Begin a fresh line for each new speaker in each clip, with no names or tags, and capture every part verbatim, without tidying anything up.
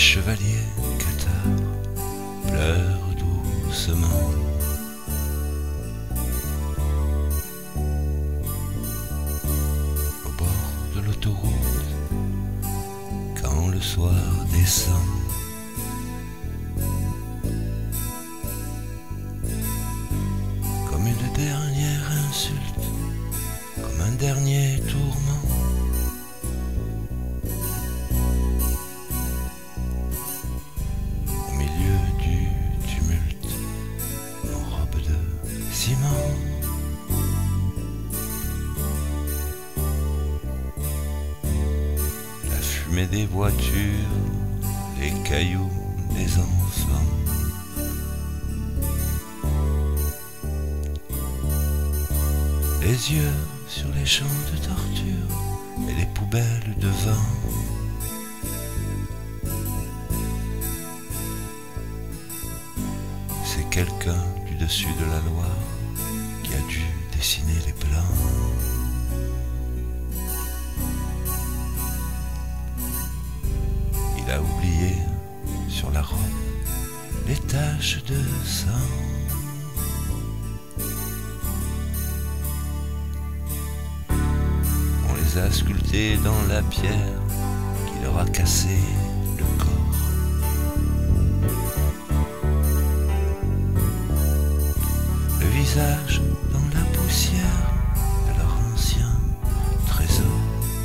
chevaliers cathares pleurent doucement. Au bord de l'autoroute, quand le soir descend, comme une dernière insulte, comme un dernier tourment. Au milieu du tumulte, en robe de ciment, la fumée des voitures, les cailloux des enfants. Les yeux sur les champs de torture et les poubelles de vin. C'est quelqu'un du dessus de la loi qui a dû dessiner les plans. Il a oublié sur la robe les taches de sang. On les a sculptés dans la pierre qui leur a cassé le corps. Le visage dans la poussière de leur ancien trésor.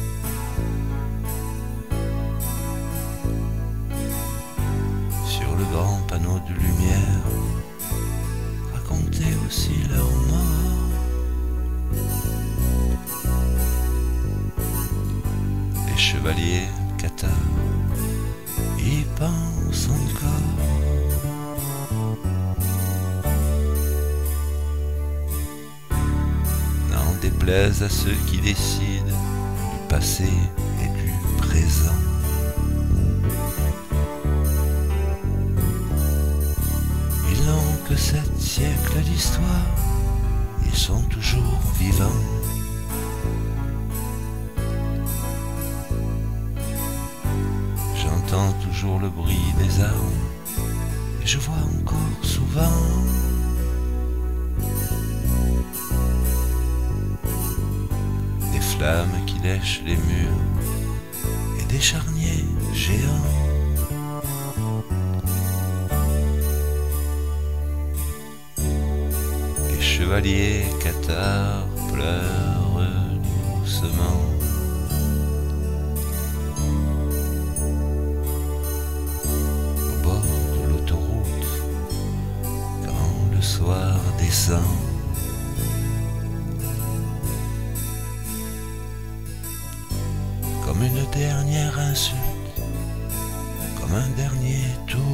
Sur le grand panneau de lumière, raconter aussi leur mort. Les chevaliers cathares y pensent encore. N'en déplaise à ceux qui décident du passé et du présent. Ils n'ont que sept siècles d'histoire, ils sont toujours vivants. J'entends toujours le bruit des armes et je vois encore souvent des flammes qui lèchent les murs et des charniers géants. Les chevaliers cathares pleurent doucement. Le soir descend, comme une dernière insulte, comme un dernier tour.